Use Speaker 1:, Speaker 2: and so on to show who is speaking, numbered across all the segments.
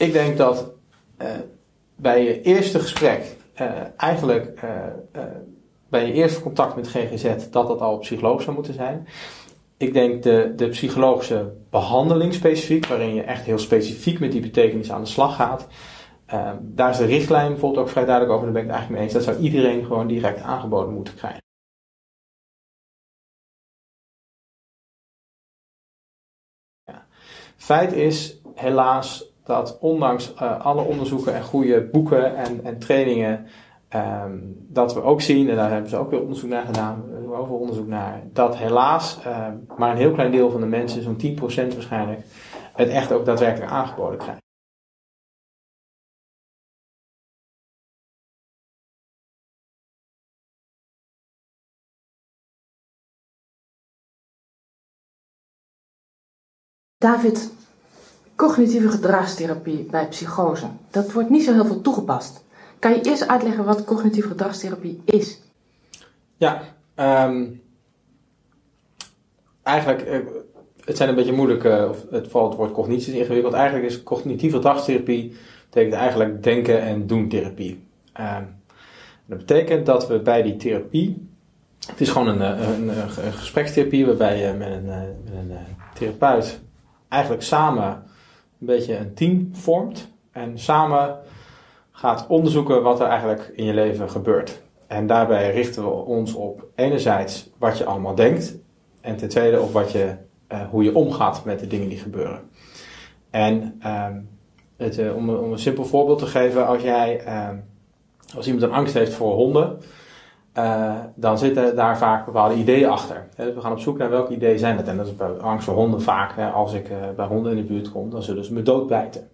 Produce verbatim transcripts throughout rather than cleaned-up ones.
Speaker 1: ik denk dat uh, bij je eerste gesprek, uh, eigenlijk uh, uh, bij je eerste contact met G G Z, dat dat al psycholoog zou moeten zijn. Ik denk de, de psychologische behandeling specifiek, waarin je echt heel specifiek met die betekenis aan de slag gaat. Uh, daar is de richtlijn bijvoorbeeld ook vrij duidelijk over, daar ben ik het eigenlijk mee eens. Dat zou iedereen gewoon direct aangeboden moeten krijgen. Ja. Feit is helaas dat ondanks uh, alle onderzoeken en goede boeken en, en trainingen, um, dat we ook zien, en daar hebben ze ook weer onderzoek naar gedaan, er is overal onderzoek naar, dat helaas uh, maar een heel klein deel van de mensen, zo'n tien procent waarschijnlijk, het echt ook daadwerkelijk aangeboden krijgt.
Speaker 2: David, cognitieve gedragstherapie bij psychose, dat wordt niet zo heel veel toegepast. Kan je eerst uitleggen wat cognitieve gedragstherapie is?
Speaker 1: Ja, um, eigenlijk, uh, het zijn een beetje moeilijk, uh, of het valt het woord cognitie is ingewikkeld. Eigenlijk is cognitieve gedragstherapie, betekent eigenlijk denken en doen therapie. Um, dat betekent dat we bij die therapie, het is gewoon een, een, een, een gesprekstherapie waarbij je met een, met een therapeut eigenlijk samen een beetje een team vormt en samen gaat onderzoeken wat er eigenlijk in je leven gebeurt. En daarbij richten we ons op enerzijds wat je allemaal denkt en ten tweede op wat je, uh, hoe je omgaat met de dingen die gebeuren. En um, het, uh, om, om een simpel voorbeeld te geven, als jij, um, als iemand een angst heeft voor honden, Uh, dan zitten daar vaak bepaalde ideeën achter. He, dus we gaan op zoek naar welke ideeën zijn dat. En dat is bij angst voor honden vaak. Hè, als ik uh, bij honden in de buurt kom, dan zullen ze me doodbijten.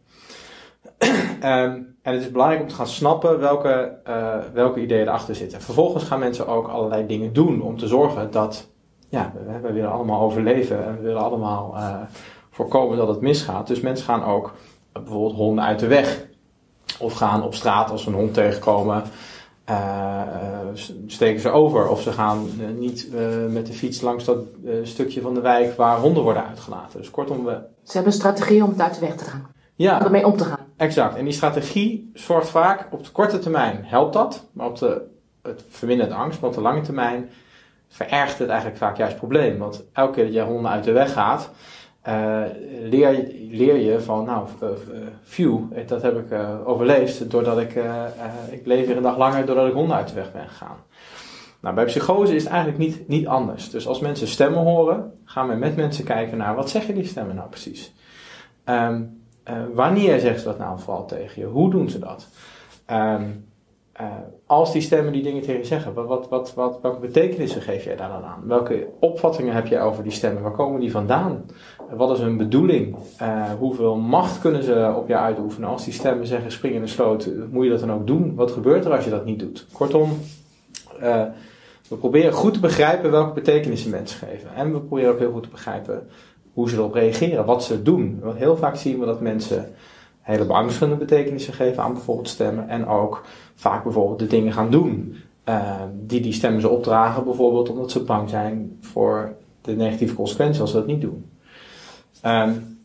Speaker 1: um, en het is belangrijk om te gaan snappen welke, uh, welke ideeën erachter zitten. Vervolgens gaan mensen ook allerlei dingen doen om te zorgen dat, ja, we, we willen allemaal overleven en we willen allemaal uh, voorkomen dat het misgaat. Dus mensen gaan ook uh, bijvoorbeeld honden uit de weg. Of gaan op straat als ze een hond tegenkomen, Uh, uh, steken ze over of ze gaan uh, niet uh, met de fiets langs dat uh, stukje van de wijk waar honden worden uitgelaten. Dus kortom, we...
Speaker 2: Ze hebben een strategie om het uit de weg te gaan.
Speaker 1: Ja,
Speaker 2: om ermee om te gaan.
Speaker 1: Exact. En die strategie zorgt vaak op de korte termijn helpt dat, maar op de, het vermindert de angst, maar op de lange termijn verergert het eigenlijk vaak juist het probleem. Want elke keer dat je honden uit de weg gaat, Uh, leer, leer je van, nou, uh, phew, dat heb ik uh, overleefd doordat ik, uh, uh, ik bleef weer een dag langer doordat ik honden uit de weg ben gegaan. Nou, bij psychose is het eigenlijk niet, niet anders. Dus als mensen stemmen horen, gaan we met mensen kijken naar, wat zeggen die stemmen nou precies? Um, uh, wanneer zeggen ze dat nou vooral tegen je? Hoe doen ze dat? Um, Uh, als die stemmen die dingen tegen je zeggen, wat, wat, wat, wat, welke betekenissen geef jij daar dan aan? Welke opvattingen heb jij over die stemmen? Waar komen die vandaan? Uh, wat is hun bedoeling? Uh, hoeveel macht kunnen ze op jou uitoefenen? Als die stemmen zeggen spring in de sloot, moet je dat dan ook doen? Wat gebeurt er als je dat niet doet? Kortom, uh, we proberen goed te begrijpen welke betekenissen mensen geven. En we proberen ook heel goed te begrijpen hoe ze erop reageren, wat ze doen. Want heel vaak zien we dat mensen hele beangstigende betekenissen geven aan bijvoorbeeld stemmen. En ook vaak bijvoorbeeld de dingen gaan doen uh, die die stemmen ze opdragen. Bijvoorbeeld omdat ze bang zijn voor de negatieve consequenties als ze dat niet doen. Um,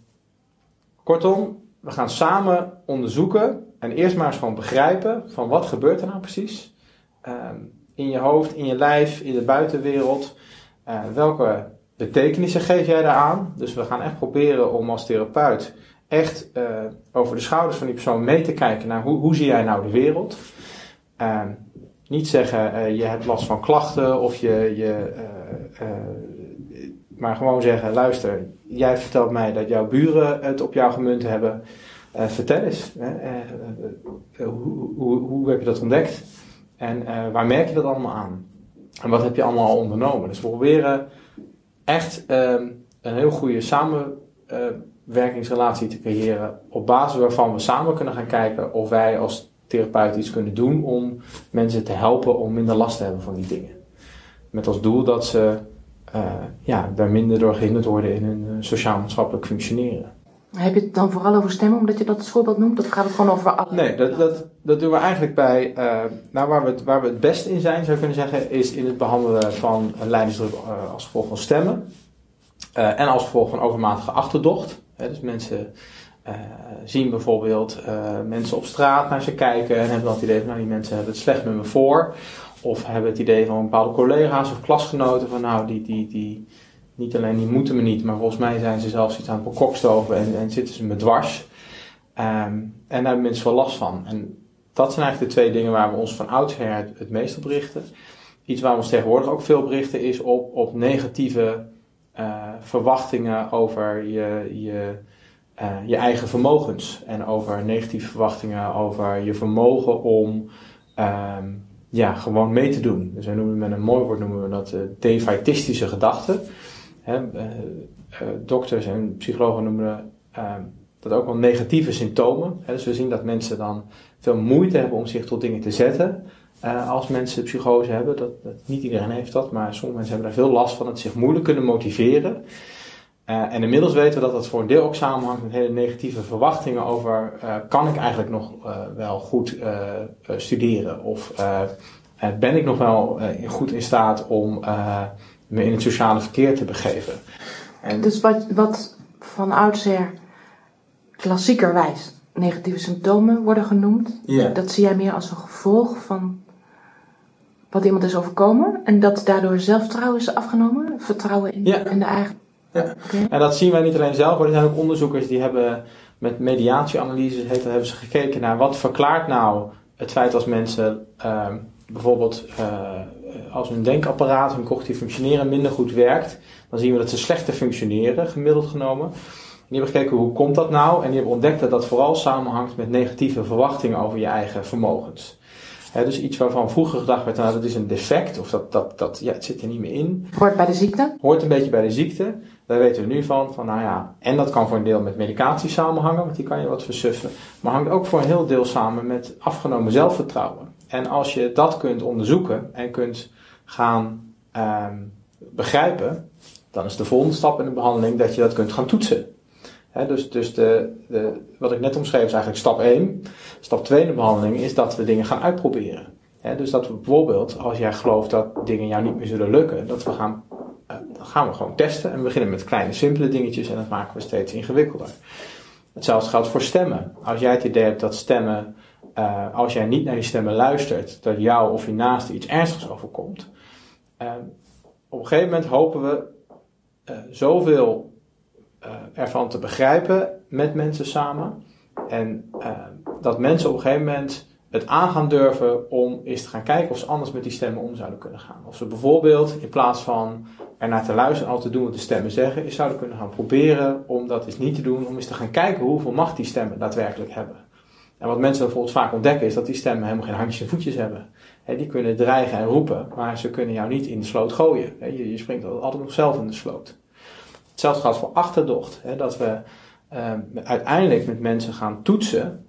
Speaker 1: kortom, we gaan samen onderzoeken en eerst maar eens gewoon begrijpen van wat gebeurt er nou precies. Um, in je hoofd, in je lijf, in de buitenwereld. Uh, welke betekenissen geef jij daaraan? Dus we gaan echt proberen om als therapeut echt uh, over de schouders van die persoon mee te kijken naar hoe, hoe zie jij nou de wereld. Uh, niet zeggen uh, je hebt last van klachten of je, je uh, uh, maar gewoon zeggen, luister, jij vertelt mij dat jouw buren het op jou gemunt hebben. Uh, vertel eens, uh, uh, uh, hoe, hoe, hoe heb je dat ontdekt? En uh, waar merk je dat allemaal aan? En wat heb je allemaal al ondernomen? Dus we proberen echt uh, een heel goede samenwerkingsrelatie uh, te creëren, op basis waarvan we samen kunnen gaan kijken of wij als therapeut iets kunnen doen om mensen te helpen om minder last te hebben van die dingen. Met als doel dat ze uh, ja, daar minder door gehinderd worden in hun uh, sociaal-maatschappelijk functioneren.
Speaker 2: Heb je het dan vooral over stemmen, omdat je dat als voorbeeld noemt? Of gaat het gewoon over alle?
Speaker 1: Nee, dat, dat, dat doen we eigenlijk bij, uh, nou waar we, het, waar we het best in zijn, zou je kunnen zeggen, is in het behandelen van lijdensdruk uh, als gevolg van stemmen. Uh, en als gevolg van overmatige achterdocht. Hè, dus mensen uh, zien bijvoorbeeld uh, mensen op straat naar ze kijken en hebben dan het idee van nou die mensen hebben het slecht met me voor. Of hebben het idee van bepaalde collega's of klasgenoten van nou die, die, die niet alleen die moeten me niet, maar volgens mij zijn ze zelfs iets aan het bekokstoven en, en zitten ze me dwars. Um, en daar hebben mensen wel last van. En dat zijn eigenlijk de twee dingen waar we ons van oudsher het, het meest op richten. Iets waar we ons tegenwoordig ook veel op richten is op, op negatieve uh, verwachtingen over je, je, uh, je eigen vermogens. En over negatieve verwachtingen over je vermogen om um, ja, gewoon mee te doen. Dus wij noemen met een mooi woord noemen we dat uh, defaitistische gedachten. Hè, uh, uh, dokters en psychologen noemen uh, dat ook wel negatieve symptomen. Hè, dus we zien dat mensen dan veel moeite hebben om zich tot dingen te zetten. Uh, als mensen psychose hebben, dat, dat, niet iedereen heeft dat, maar sommige mensen hebben daar veel last van, dat ze zich moeilijk kunnen motiveren. Uh, en inmiddels weten we dat dat voor een deel ook samenhangt met hele negatieve verwachtingen over, uh, kan ik eigenlijk nog uh, wel goed uh, uh, studeren? Of uh, uh, ben ik nog wel uh, goed in staat om uh, me in het sociale verkeer te begeven?
Speaker 2: En dus wat, wat van oudsher klassiekerwijs negatieve symptomen worden genoemd, yeah. Dat zie jij meer als een gevolg van wat iemand is overkomen en dat daardoor zelfvertrouwen is afgenomen, vertrouwen in, yeah. in de eigen...
Speaker 1: Ja. Okay. En dat zien wij niet alleen zelf, maar er zijn ook onderzoekers die hebben met mediatieanalyses heet, hebben ze gekeken naar wat verklaart nou het feit als mensen uh, bijvoorbeeld uh, als hun denkapparaat, hun cognitief functioneren minder goed werkt, dan zien we dat ze slechter functioneren, gemiddeld genomen. En die hebben gekeken hoe komt dat nou en die hebben ontdekt dat dat vooral samenhangt met negatieve verwachtingen over je eigen vermogens. He, dus iets waarvan vroeger gedacht werd, nou dat is een defect of dat, dat, dat ja, het zit er niet meer in.
Speaker 2: Hoort bij de ziekte?
Speaker 1: Hoort een beetje bij de ziekte. Daar weten we nu van, van nou ja, en dat kan voor een deel met medicatie samenhangen, want die kan je wat versuffen. Maar hangt ook voor een heel deel samen met afgenomen zelfvertrouwen. En als je dat kunt onderzoeken en kunt gaan um, begrijpen, dan is de volgende stap in de behandeling dat je dat kunt gaan toetsen. He, dus dus de, de, wat ik net omschreef is eigenlijk stap één. Stap twee in de behandeling is dat we dingen gaan uitproberen. He, dus dat we bijvoorbeeld, als jij gelooft dat dingen jou niet meer zullen lukken, dat we gaan, uh, dan gaan we gewoon testen. En we beginnen met kleine, simpele dingetjes en dat maken we steeds ingewikkelder. Hetzelfde geldt voor stemmen. Als jij het idee hebt dat stemmen, uh, als jij niet naar die stemmen luistert, dat jou of je naaste iets ernstigs overkomt. Uh, op een gegeven moment hopen we uh, zoveel Uh, ervan te begrijpen met mensen samen. En uh, dat mensen op een gegeven moment het aan gaan durven om eens te gaan kijken of ze anders met die stemmen om zouden kunnen gaan. Of ze bijvoorbeeld in plaats van er naar te luisteren en al te doen wat de stemmen zeggen, eens zouden kunnen gaan proberen om dat eens niet te doen. Om eens te gaan kijken hoeveel macht die stemmen daadwerkelijk hebben. En wat mensen bijvoorbeeld vaak ontdekken is dat die stemmen helemaal geen handjes en voetjes hebben. He, die kunnen dreigen en roepen, maar ze kunnen jou niet in de sloot gooien. He, je, je springt altijd nog zelf in de sloot. Hetzelfde geldt voor achterdocht. Hè, dat we uh, uiteindelijk met mensen gaan toetsen.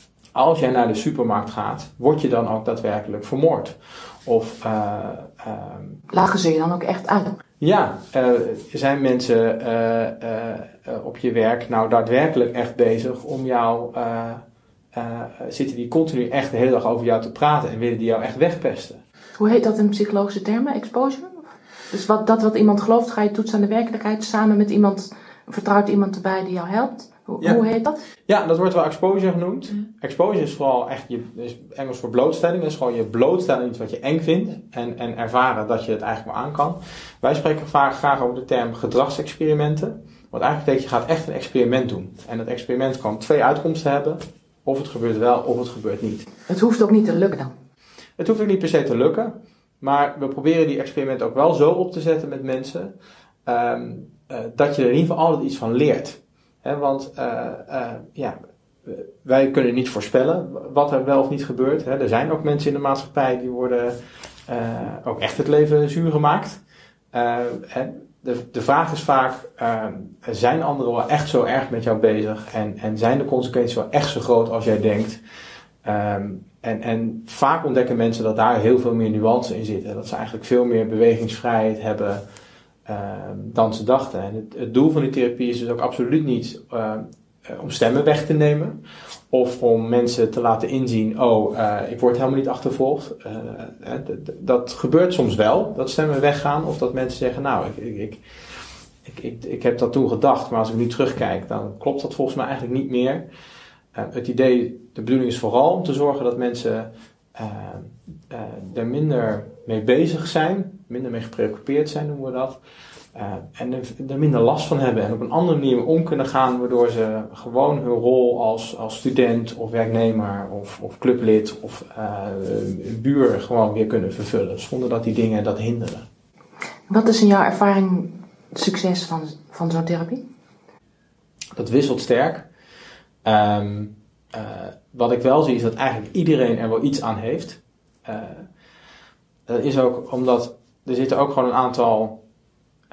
Speaker 1: Als jij naar de supermarkt gaat, word je dan ook daadwerkelijk vermoord. Of uh, uh,
Speaker 2: lachen ze je dan ook echt uit?
Speaker 1: Ja, uh, zijn mensen uh, uh, op je werk nou daadwerkelijk echt bezig om jou... Uh, uh, zitten die continu echt de hele dag over jou te praten en willen die jou echt wegpesten?
Speaker 2: Hoe heet dat in psychologische termen? Exposure? Dus wat, dat wat iemand gelooft, ga je toetsen aan de werkelijkheid samen met iemand, vertrouwt iemand erbij die jou helpt. Hoe,
Speaker 1: ja.
Speaker 2: hoe heet dat?
Speaker 1: Ja, dat wordt wel exposure genoemd. Mm. Exposure is vooral echt, je, is Engels voor blootstelling, dat is gewoon je blootstellen aan iets wat je eng vindt en, en ervaren dat je het eigenlijk wel aan kan. Wij spreken vaak graag over de term gedragsexperimenten. Want eigenlijk betekent je gaat echt een experiment doen. En dat experiment kan twee uitkomsten hebben. Of het gebeurt wel, of het gebeurt niet.
Speaker 2: Het hoeft ook niet te lukken dan?
Speaker 1: Het hoeft ook niet per se te lukken. Maar we proberen die experimenten ook wel zo op te zetten met mensen, um, uh, dat je er in ieder geval altijd iets van leert. He, want uh, uh, ja, wij kunnen niet voorspellen wat er wel of niet gebeurt. He, er zijn ook mensen in de maatschappij die worden uh, ook echt het leven zuur gemaakt. Uh, de, de vraag is vaak, uh, zijn anderen wel echt zo erg met jou bezig? En, en zijn de consequenties wel echt zo groot als jij denkt? Um, En, en vaak ontdekken mensen dat daar heel veel meer nuance in zitten. Dat ze eigenlijk veel meer bewegingsvrijheid hebben uh, dan ze dachten. En het, het doel van die therapie is dus ook absoluut niet uh, om stemmen weg te nemen. Of om mensen te laten inzien, oh, uh, ik word helemaal niet achtervolgd. Uh, d- d- dat gebeurt soms wel, dat stemmen weggaan. Of dat mensen zeggen, nou, ik, ik, ik, ik, ik, ik heb dat toen gedacht, maar als ik nu terugkijk, dan klopt dat volgens mij eigenlijk niet meer. Uh, het idee, de bedoeling is vooral om te zorgen dat mensen uh, uh, er minder mee bezig zijn, minder mee gepreoccupeerd zijn, noemen we dat. Uh, en er, er minder last van hebben en op een andere manier om kunnen gaan, waardoor ze gewoon hun rol als, als student of werknemer of, of clublid of uh, buur gewoon weer kunnen vervullen, zonder dat die dingen dat hinderen.
Speaker 2: Wat is in jouw ervaring het succes van, van zo'n therapie?
Speaker 1: Dat wisselt sterk. Um, uh, wat ik wel zie is dat eigenlijk iedereen er wel iets aan heeft. Uh, dat is ook omdat er zitten ook gewoon een aantal uh,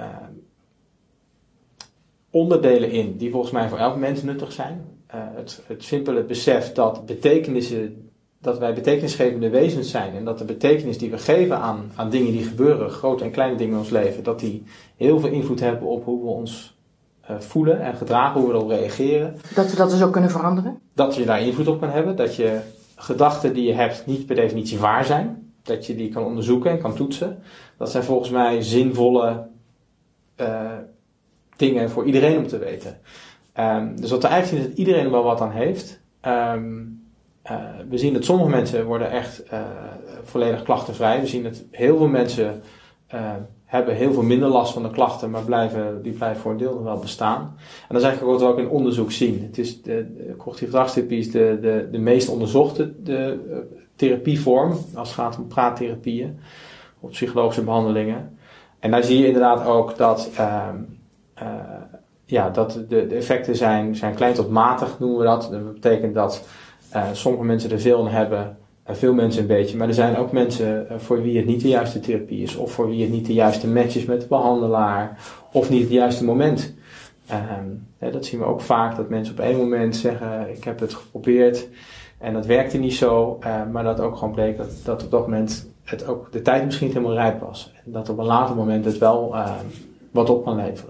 Speaker 1: onderdelen in die volgens mij voor elk mens nuttig zijn. Uh, het, het simpele besef dat betekenissen, dat wij betekenisgevende wezens zijn en dat de betekenis die we geven aan, aan dingen die gebeuren, grote en kleine dingen in ons leven, dat die heel veel invloed hebben op hoe we ons Uh, voelen en gedragen, hoe we erop reageren.
Speaker 2: Dat we dat dus ook kunnen veranderen?
Speaker 1: Dat je daar invloed op kan hebben. Dat je gedachten die je hebt niet per definitie waar zijn. Dat je die kan onderzoeken en kan toetsen. Dat zijn volgens mij zinvolle uh, dingen voor iedereen om te weten. Um, dus wat we eigenlijk zien is dat iedereen er wel wat aan heeft. Um, uh, we zien dat sommige mensen worden echt uh, volledig klachtenvrij. We zien dat heel veel mensen Uh, hebben heel veel minder last van de klachten, maar blijven, die blijven voor een deel nog wel bestaan. En dat is eigenlijk wat we ook in onderzoek zien. Het is de, de cognitieve gedragstherapie is de, de, de meest onderzochte de, uh, therapievorm, als het gaat om praattherapieën, of psychologische behandelingen. En daar zie je inderdaad ook dat, uh, uh, ja, dat de, de effecten zijn, zijn klein tot matig, noemen we dat. Dat betekent dat uh, sommige mensen er veel aan hebben, veel mensen een beetje, maar er zijn ook mensen voor wie het niet de juiste therapie is, of voor wie het niet de juiste match is met de behandelaar, of niet het juiste moment. Um, hè, dat zien we ook vaak, dat mensen op één moment zeggen, ik heb het geprobeerd en dat werkte niet zo, uh, maar dat ook gewoon bleek dat, dat op dat moment het ook de tijd misschien niet helemaal rijp was. En dat op een later moment het wel uh, wat op kan leveren.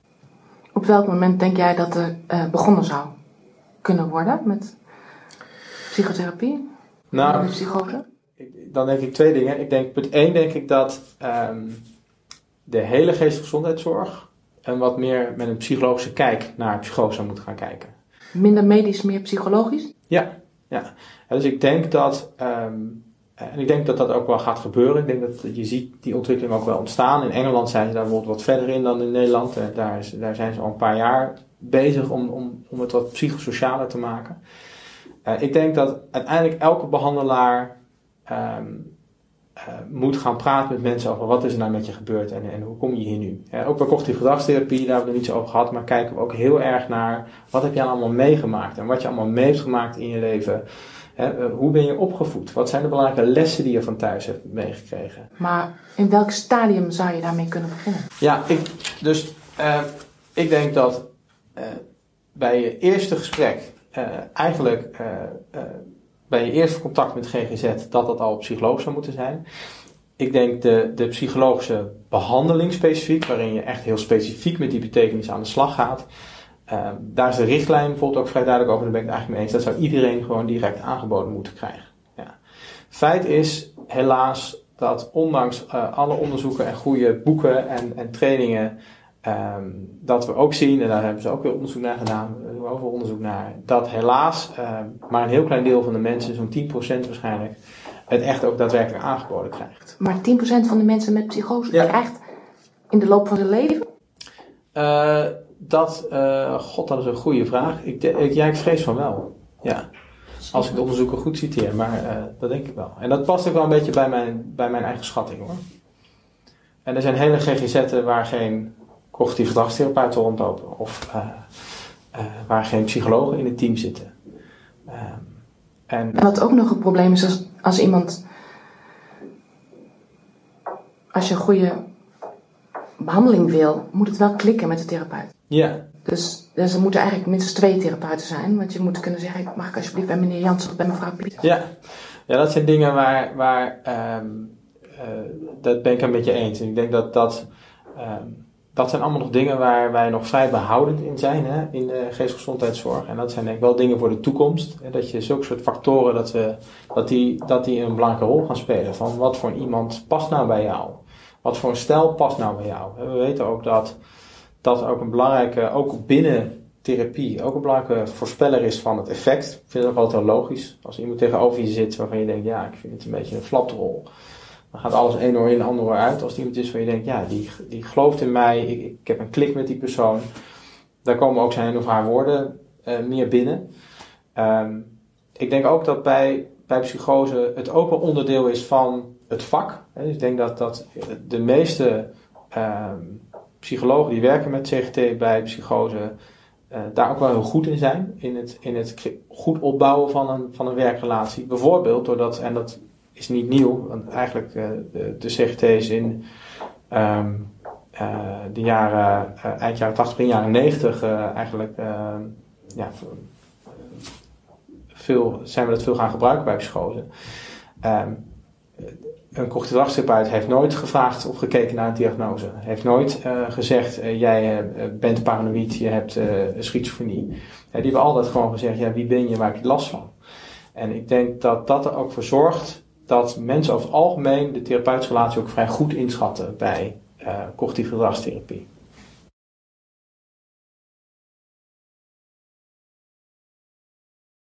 Speaker 2: Op welk moment denk jij dat er uh, begonnen zou kunnen worden met psychotherapie?
Speaker 1: Nou, dan denk ik twee dingen. Ik denk, punt één denk ik dat um, de hele geestelijke gezondheidszorg en wat meer met een psychologische kijk naar psychose zou moeten gaan kijken.
Speaker 2: Minder medisch, meer psychologisch?
Speaker 1: Ja, ja. Dus ik denk dat, um, en ik denk dat dat ook wel gaat gebeuren. Ik denk dat je ziet die ontwikkeling ook wel ontstaan. In Engeland zijn ze daar bijvoorbeeld wat verder in dan in Nederland. Daar, is, daar zijn ze al een paar jaar bezig om, om, om het wat psychosocialer te maken. Uh, ik denk dat uiteindelijk elke behandelaar um, uh, moet gaan praten met mensen over wat is er nou met je gebeurd en, en hoe kom je hier nu. Uh, ook bij cognitieve gedragstherapie, daar hebben we het niet zo over gehad, maar kijken we ook heel erg naar wat heb je allemaal meegemaakt en wat je allemaal mee hebt gemaakt in je leven. Uh, uh, hoe ben je opgevoed? Wat zijn de belangrijke lessen die je van thuis hebt meegekregen?
Speaker 2: Maar in welk stadium zou je daarmee kunnen beginnen?
Speaker 1: Ja, ik, dus uh, ik denk dat uh, bij je eerste gesprek Uh, eigenlijk uh, uh, bij je eerste contact met G G Z dat dat al psycholoog zou moeten zijn. Ik denk de, de psychologische behandeling specifiek, waarin je echt heel specifiek met die betekenis aan de slag gaat. Uh, daar is de richtlijn bijvoorbeeld ook vrij duidelijk over, daar ben ik het eigenlijk mee eens. Dat zou iedereen gewoon direct aangeboden moeten krijgen. Ja. Feit is helaas dat ondanks uh, alle onderzoeken en goede boeken en, en trainingen, Um, dat we ook zien, en daar hebben ze ook weer onderzoek naar gedaan, er is overal onderzoek naar, dat helaas um, maar een heel klein deel van de mensen, zo'n tien procent waarschijnlijk, het echt ook daadwerkelijk aangeboden krijgt.
Speaker 2: Maar tien procent van de mensen met psychose ja. krijgt in de loop van zijn leven?
Speaker 1: Uh, dat, uh, god, dat is een goede vraag. Ik, de, ik, ja, ik vrees van wel. Ja. Als ik de onderzoeken goed citeer, maar uh, dat denk ik wel. En dat past ook wel een beetje bij mijn, bij mijn eigen schatting hoor. En er zijn hele G G Z'en waar geen cognitieve gedragstherapeuten rondlopen of uh, uh, waar geen psychologen in het team zitten. Uh, en
Speaker 2: Wat ook nog een probleem is als, als iemand, als je een goede behandeling wil, moet het wel klikken met de therapeut.
Speaker 1: Ja.
Speaker 2: Dus, dus er moeten eigenlijk minstens twee therapeuten zijn, want je moet kunnen zeggen, mag ik alsjeblieft bij meneer Jansen of bij mevrouw Pieters?
Speaker 1: Ja. Ja, dat zijn dingen waar, waar um, uh, dat ben ik een beetje eens. En ik denk dat dat um, Dat zijn allemaal nog dingen waar wij nog vrij behoudend in zijn, hè, in de geestelijke gezondheidszorg. En dat zijn denk ik wel dingen voor de toekomst. Hè, dat je zulke soort factoren, dat, we, dat, die, dat die een belangrijke rol gaan spelen. Van wat voor iemand past nou bij jou? Wat voor een stijl past nou bij jou? We weten ook dat, dat ook een belangrijke, ook binnen therapie, ook een belangrijke voorspeller is van het effect. Ik vind het ook altijd wel logisch. Als iemand tegenover je zit waarvan je denkt, ja, ik vind het een beetje een flaprol. Dan gaat alles één oor in, ander oor uit. Als het iemand is waar je denkt, ja, die, die gelooft in mij, ik, ik heb een klik met die persoon. Daar komen ook zijn of haar woorden uh, meer binnen. Um, ik denk ook dat bij, bij psychose het ook wel onderdeel is van het vak. Dus ik denk dat, dat de meeste um, psychologen die werken met C G T bij psychose uh, daar ook wel heel goed in zijn. In het, in het goed opbouwen van een, van een werkrelatie. Bijvoorbeeld doordat, en dat is niet nieuw, want eigenlijk uh, de, de C G T's in um, uh, de jaren, uh, eind jaren tachtig, begin jaren negentig uh, eigenlijk uh, ja, veel, zijn we dat veel gaan gebruiken bij psychose. Um, een cognitief gedragstherapeut heeft nooit gevraagd of gekeken naar een diagnose. Heeft nooit uh, gezegd, uh, jij uh, bent paranoïd, je hebt uh, schizofrenie. Uh, die hebben altijd gewoon gezegd, ja, wie ben je, waar heb je last van? En ik denk dat dat er ook voor zorgt dat mensen over het algemeen de therapeutische relatie ook vrij goed inschatten bij uh, cognitieve gedragstherapie.